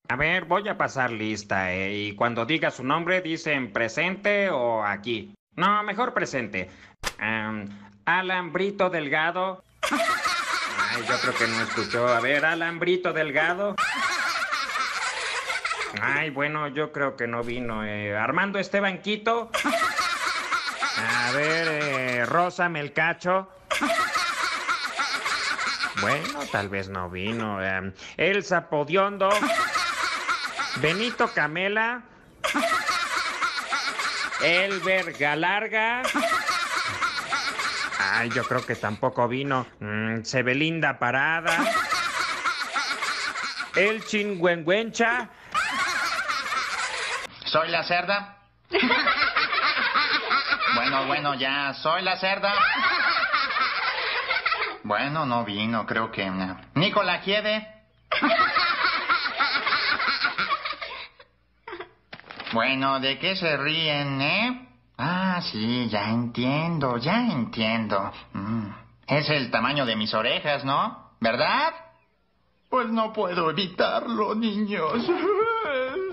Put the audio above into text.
A ver, voy a pasar lista, y cuando diga su nombre, dicen presente o aquí. No, mejor presente. Am, Alan Brito Delgado. Ay, yo creo que no escuchó. A ver, Alan Brito Delgado. Ay, bueno, yo creo que no vino. Armando Esteban Quito. A ver, Rosa Melcacho. Bueno, tal vez no vino. Elsa Podiondo. Benito Camela. Elber Galarga. Ay, yo creo que tampoco vino. Sebelinda Parada. Elchin Güengüencha. ¿Soy la cerda? Bueno, ya. ¿Soy la cerda? Bueno, no vino, creo que... ¿Nicola Giede? Bueno, ¿de qué se ríen, Ah, sí, ya entiendo. Es el tamaño de mis orejas, ¿no? ¿Verdad? Pues no puedo evitarlo, niños.